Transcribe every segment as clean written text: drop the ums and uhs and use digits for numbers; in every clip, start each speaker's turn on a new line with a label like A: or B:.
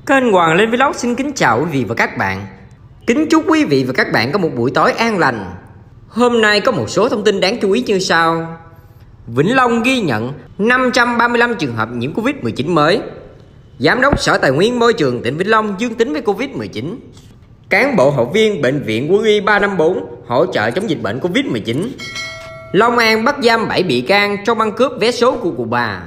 A: Kênh Hoàng Linh Vlog xin kính chào quý vị và các bạn. Kính chúc quý vị và các bạn có một buổi tối an lành. Hôm nay có một số thông tin đáng chú ý như sau. Vĩnh Long ghi nhận 535 trường hợp nhiễm Covid-19 mới. Giám đốc Sở Tài nguyên Môi trường tỉnh Vĩnh Long dương tính với Covid-19. Cán bộ học viên Bệnh viện Quân y 354 hỗ trợ chống dịch bệnh Covid-19. Long An bắt giam 7 bị can trong băng cướp vé số của cụ bà.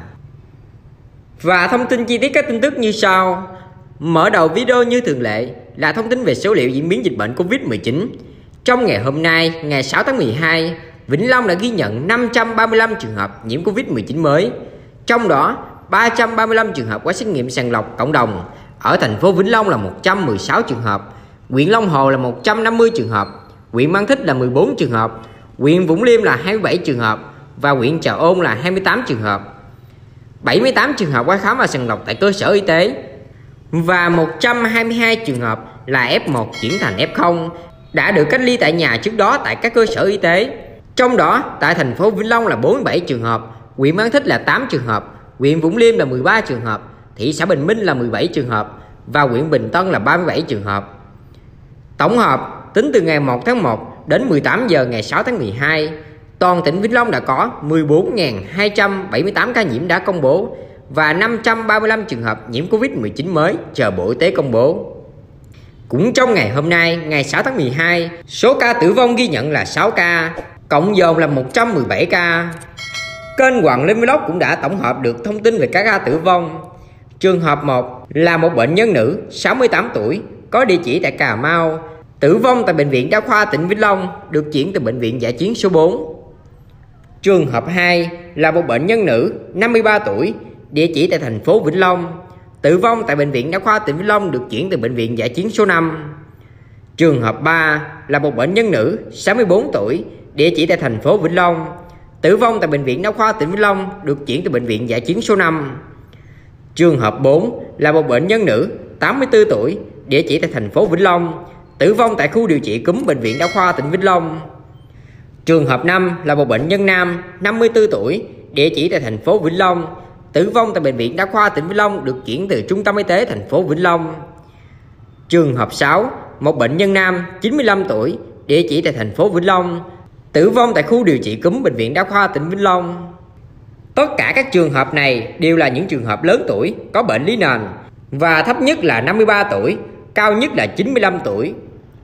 A: Và thông tin chi tiết các tin tức như sau. Mở đầu video như thường lệ là thông tin về số liệu diễn biến dịch bệnh Covid-19. Trong ngày hôm nay, ngày 6 tháng 12, Vĩnh Long đã ghi nhận 535 trường hợp nhiễm Covid-19 mới. Trong đó, 335 trường hợp qua xét nghiệm sàng lọc cộng đồng. Ở thành phố Vĩnh Long là 116 trường hợp, huyện Long Hồ là 150 trường hợp, huyện Mang Thít là 14 trường hợp, huyện Vũng Liêm là 27 trường hợp và huyện Trà Ôn là 28 trường hợp. 78 trường hợp qua khám và sàng lọc tại cơ sở y tế và 122 trường hợp là F1 chuyển thành F0 đã được cách ly tại nhà trước đó tại các cơ sở y tế. Trong đó, tại thành phố Vĩnh Long là 47 trường hợp, huyện Mang Thít là 8 trường hợp, huyện Vũng Liêm là 13 trường hợp, thị xã Bình Minh là 17 trường hợp và huyện Bình Tân là 37 trường hợp. Tổng hợp, tính từ ngày 1 tháng 1 đến 18 giờ ngày 6 tháng 12, toàn tỉnh Vĩnh Long đã có 14.278 ca nhiễm đã công bố và 535 trường hợp nhiễm Covid-19 mới chờ Bộ Y tế công bố. Cũng trong ngày hôm nay, ngày 6 tháng 12, số ca tử vong ghi nhận là 6 ca, cộng dồn là 117 ca. Kênh Hoàng Linh Vlog cũng đã tổng hợp được thông tin về các ca tử vong. Trường hợp 1 là một bệnh nhân nữ 68 tuổi, có địa chỉ tại Cà Mau, tử vong tại Bệnh viện Đa khoa tỉnh Vĩnh Long, được chuyển từ Bệnh viện Dã chiến số 4. Trường hợp 2 là một bệnh nhân nữ 53 tuổi, địa chỉ tại thành phố Vĩnh Long, tử vong tại Bệnh viện Đa khoa tỉnh Vĩnh Long, được chuyển từ Bệnh viện Dã chiến số 5. Trường hợp 3 là một bệnh nhân nữ 64 tuổi, địa chỉ tại thành phố Vĩnh Long, tử vong tại Bệnh viện Đa khoa tỉnh Vĩnh Long, được chuyển từ Bệnh viện Dã chiến số 5. Trường hợp 4 là một bệnh nhân nữ 84 tuổi, địa chỉ tại thành phố Vĩnh Long, tử vong tại khu điều trị cúm Bệnh viện Đa khoa tỉnh Vĩnh Long. Trường hợp 5 là một bệnh nhân nam 54 tuổi, địa chỉ tại thành phố Vĩnh Long, tử vong tại Bệnh viện Đa khoa tỉnh Vĩnh Long, được chuyển từ Trung tâm Y tế thành phố Vĩnh Long. Trường hợp 6, một bệnh nhân nam 95 tuổi, địa chỉ tại thành phố Vĩnh Long, tử vong tại khu điều trị cúm Bệnh viện Đa khoa tỉnh Vĩnh Long. Tất cả các trường hợp này đều là những trường hợp lớn tuổi, có bệnh lý nền và thấp nhất là 53 tuổi, cao nhất là 95 tuổi.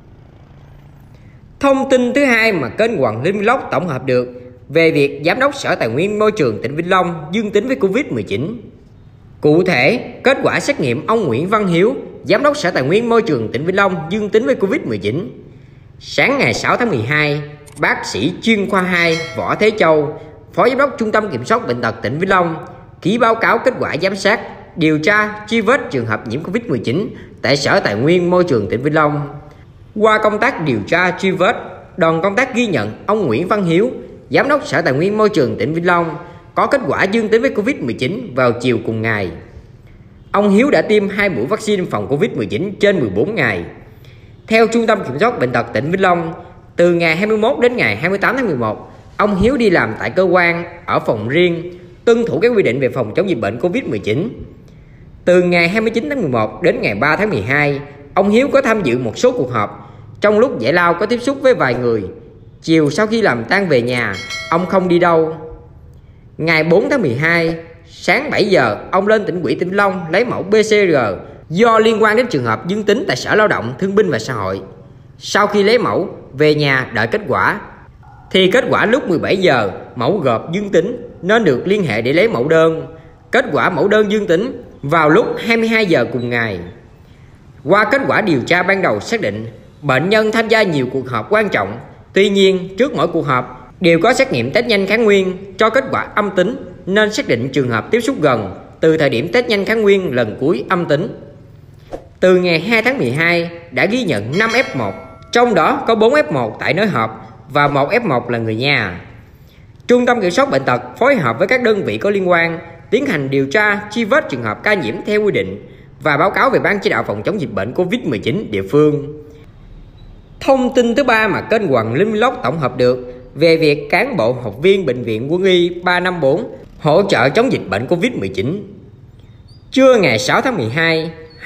A: Thông tin thứ hai mà kênh Hoàng Linh Vlog tổng hợp được về việc Giám đốc Sở Tài nguyên Môi trường tỉnh Vĩnh Long dương tính với Covid-19. Cụ thể, kết quả xét nghiệm ông Nguyễn Văn Hiếu, Giám đốc Sở Tài nguyên Môi trường tỉnh Vĩnh Long dương tính với Covid-19. Sáng ngày 6 tháng 12, bác sĩ chuyên khoa 2 Võ Thế Châu, Phó Giám đốc Trung tâm Kiểm soát Bệnh tật tỉnh Vĩnh Long, ký báo cáo kết quả giám sát, điều tra, truy vết trường hợp nhiễm Covid-19 tại Sở Tài nguyên Môi trường tỉnh Vĩnh Long. Qua công tác điều tra truy vết, đoàn công tác ghi nhận ông Nguyễn Văn Hiếu, Giám đốc Sở Tài nguyên Môi trường tỉnh Vĩnh Long, có kết quả dương tính với Covid-19 vào chiều cùng ngày. Ông Hiếu đã tiêm 2 mũi vaccine phòng Covid-19 trên 14 ngày. Theo Trung tâm Kiểm soát Bệnh tật tỉnh Vĩnh Long, từ ngày 21 đến ngày 28 tháng 11, ông Hiếu đi làm tại cơ quan, ở phòng riêng, tuân thủ các quy định về phòng chống dịch bệnh Covid-19. Từ ngày 29 tháng 11 đến ngày 3 tháng 12, ông Hiếu có tham dự một số cuộc họp. Trong lúc giải lao có tiếp xúc với vài người. Chiều sau khi làm tan về nhà, ông không đi đâu. Ngày 4 tháng 12, sáng 7 giờ, ông lên tỉnh ủy tỉnh Vĩnh Long lấy mẫu PCR do liên quan đến trường hợp dương tính tại Sở Lao động, Thương binh và Xã hội. Sau khi lấy mẫu, về nhà đợi kết quả. Thì kết quả lúc 17 giờ, mẫu gộp dương tính nên được liên hệ để lấy mẫu đơn. Kết quả mẫu đơn dương tính vào lúc 22 giờ cùng ngày. Qua kết quả điều tra ban đầu xác định, bệnh nhân tham gia nhiều cuộc họp quan trọng. Tuy nhiên, trước mỗi cuộc họp đều có xét nghiệm test nhanh kháng nguyên cho kết quả âm tính, nên xác định trường hợp tiếp xúc gần từ thời điểm test nhanh kháng nguyên lần cuối âm tính. Từ ngày 2 tháng 12 đã ghi nhận 5 F1, trong đó có 4 F1 tại nơi họp và 1 F1 là người nhà. Trung tâm Kiểm soát Bệnh tật phối hợp với các đơn vị có liên quan tiến hành điều tra truy vết trường hợp ca nhiễm theo quy định và báo cáo về Ban chỉ đạo phòng chống dịch bệnh Covid-19 địa phương. Thông tin thứ ba mà kênh Hoàng Linh Vlog tổng hợp được về việc cán bộ học viên Bệnh viện Quân y 354 hỗ trợ chống dịch bệnh Covid-19. Trưa ngày 6 tháng 12,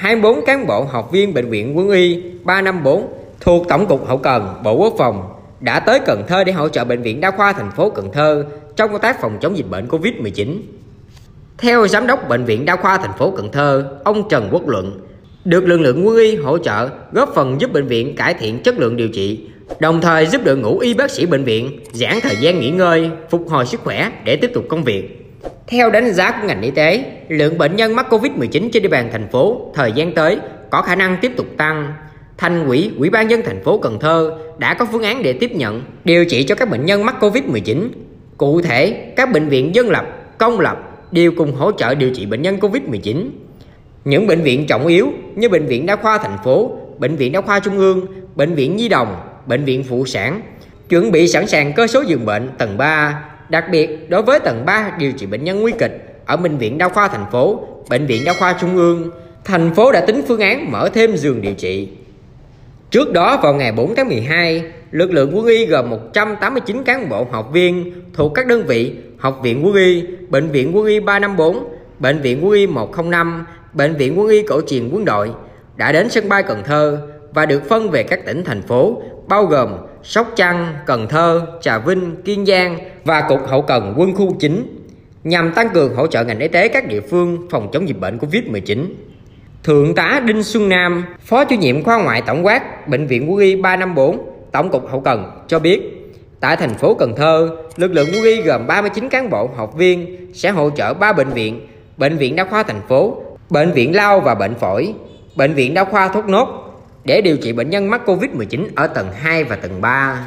A: 24 cán bộ học viên Bệnh viện Quân y 354 thuộc Tổng cục Hậu cần Bộ Quốc phòng đã tới Cần Thơ để hỗ trợ Bệnh viện Đa khoa thành phố Cần Thơ trong công tác phòng chống dịch bệnh Covid-19. Theo Giám đốc Bệnh viện Đa khoa thành phố Cần Thơ, ông Trần Quốc Luận, được lực lượng quân y hỗ trợ góp phần giúp bệnh viện cải thiện chất lượng điều trị, đồng thời giúp đội ngũ y bác sĩ bệnh viện giãn thời gian nghỉ ngơi, phục hồi sức khỏe để tiếp tục công việc. Theo đánh giá của ngành y tế, lượng bệnh nhân mắc Covid-19 trên địa bàn thành phố thời gian tới có khả năng tiếp tục tăng. Thành ủy, Ủy ban nhân thành phố Cần Thơ đã có phương án để tiếp nhận, điều trị cho các bệnh nhân mắc Covid-19. Cụ thể, các bệnh viện dân lập, công lập đều cùng hỗ trợ điều trị bệnh nhân Covid-19. Những bệnh viện trọng yếu như Bệnh viện Đa khoa thành phố, Bệnh viện Đa khoa Trung ương, Bệnh viện Nhi đồng, Bệnh viện Phụ sản chuẩn bị sẵn sàng cơ số giường bệnh tầng 3. Đặc biệt, đối với tầng 3 điều trị bệnh nhân nguy kịch ở Bệnh viện Đa khoa thành phố, Bệnh viện Đa khoa Trung ương, thành phố đã tính phương án mở thêm giường điều trị. Trước đó vào ngày 4 tháng 12, lực lượng quân y gồm 189 cán bộ học viên thuộc các đơn vị Học viện Quân y, Bệnh viện Quân y 354, Bệnh viện Quân y 105, Bệnh viện Quân y Cổ truyền Quân đội đã đến sân bay Cần Thơ và được phân về các tỉnh thành phố bao gồm Sóc Trăng, Cần Thơ, Trà Vinh, Kiên Giang và Cục Hậu cần Quân khu 9 nhằm tăng cường hỗ trợ ngành y tế các địa phương phòng chống dịch bệnh Covid-19. Thượng tá Đinh Xuân Nam, Phó chủ nhiệm khoa ngoại tổng quát Bệnh viện Quân y 354, Tổng cục Hậu cần cho biết, tại thành phố Cần Thơ, lực lượng quân y gồm 39 cán bộ học viên sẽ hỗ trợ 3 bệnh viện: Bệnh viện Đa khoa thành phố, Bệnh viện Lao và Bệnh phổi, Bệnh viện Đa khoa Thốt Nốt để điều trị bệnh nhân mắc Covid-19 ở tầng 2 và tầng 3.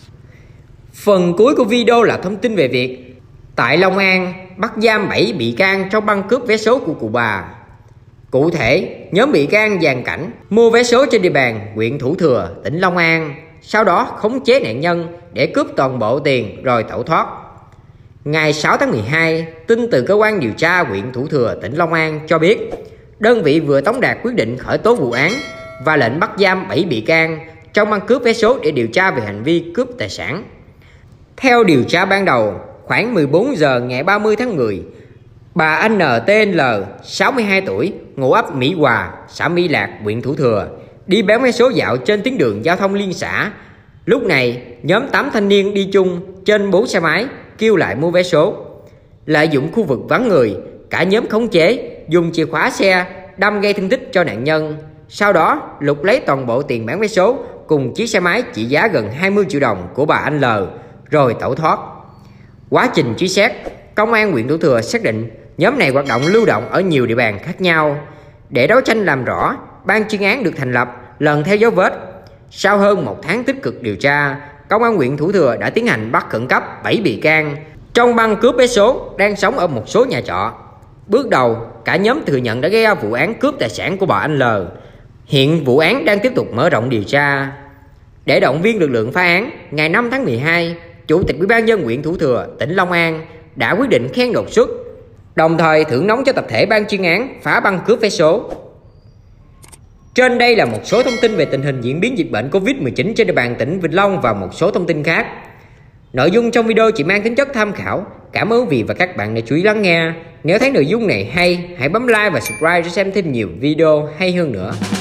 A: Phần cuối của video là thông tin về việc tại Long An bắt giam 7 bị can trong băng cướp vé số của cụ bà. Cụ thể, nhóm bị can dàn cảnh mua vé số trên địa bàn huyện Thủ Thừa, tỉnh Long An, sau đó khống chế nạn nhân để cướp toàn bộ tiền rồi tẩu thoát. Ngày 6 tháng 12, tin từ cơ quan điều tra huyện Thủ Thừa, tỉnh Long An cho biết, đơn vị vừa tống đạt quyết định khởi tố vụ án và lệnh bắt giam 7 bị can trong băng cướp vé số để điều tra về hành vi cướp tài sản. Theo điều tra ban đầu, khoảng 14 giờ ngày 30 tháng 10, bà NTL, 62 tuổi, ngụ ấp Mỹ Hòa, xã Mỹ Lạc, huyện Thủ Thừa, đi bán vé số dạo trên tuyến đường giao thông liên xã. Lúc này, nhóm 8 thanh niên đi chung trên 4 xe máy kêu lại mua vé số. Lợi dụng khu vực vắng người, cả nhóm khống chế, dùng chìa khóa xe đâm gây thương tích cho nạn nhân. Sau đó, lục lấy toàn bộ tiền bán vé số cùng chiếc xe máy trị giá gần 20 triệu đồng của bà L, rồi tẩu thoát. Quá trình truy xét, Công an huyện Thủ Thừa xác định nhóm này hoạt động lưu động ở nhiều địa bàn khác nhau. Để đấu tranh làm rõ, ban chuyên án được thành lập lần theo dấu vết. Sau hơn 1 tháng tích cực điều tra, Công an huyện Thủ Thừa đã tiến hành bắt khẩn cấp 7 bị can trong băng cướp vé số đang sống ở một số nhà trọ. Bước đầu, cả nhóm thừa nhận đã gây ra vụ án cướp tài sản của bà L. Hiện vụ án đang tiếp tục mở rộng điều tra. Để động viên lực lượng phá án, ngày 5 tháng 12, Chủ tịch Ủy ban nhân huyện Thủ Thừa, tỉnh Long An đã quyết định khen đột xuất, đồng thời thưởng nóng cho tập thể ban chuyên án phá băng cướp vé số. Trên đây là một số thông tin về tình hình diễn biến dịch bệnh Covid-19 trên địa bàn tỉnh Vĩnh Long và một số thông tin khác. Nội dung trong video chỉ mang tính chất tham khảo. Cảm ơn quý vị và các bạn đã chú ý lắng nghe. Nếu thấy nội dung này hay, hãy bấm like và subscribe để xem thêm nhiều video hay hơn nữa.